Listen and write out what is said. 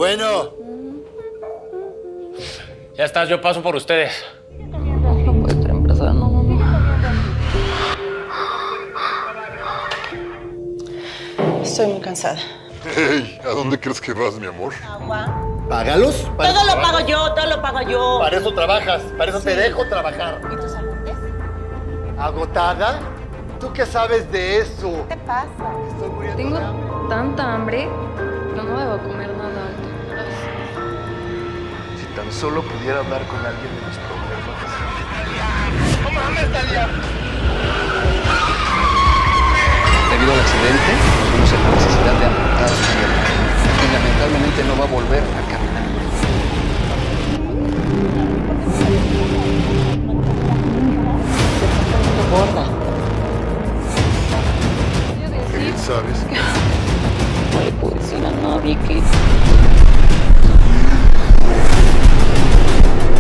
Bueno. Ya estás, yo paso por ustedes. No puede estar embarazada, no. Estoy muy cansada. Hey, ¿a dónde crees que vas, mi amor? Agua. Págalos. Todo lo pago yo, todo lo pago yo. Para eso trabajas, para eso te dejo trabajar. ¿Y tus apuntes? ¿Agotada? ¿Tú qué sabes de eso? ¿Qué te pasa? Estoy muriendo Tengo de hambre. tanta hambre que no debo comer nada alto. Si tan solo pudiera hablar con alguien de mis problemas. ¡No mames, Dalia! Debido al accidente, tenemos la necesidad de amputar su pierna y lamentablemente no va a volver a caminar. Gorda. Él sabes que No le puedo decir a nadie que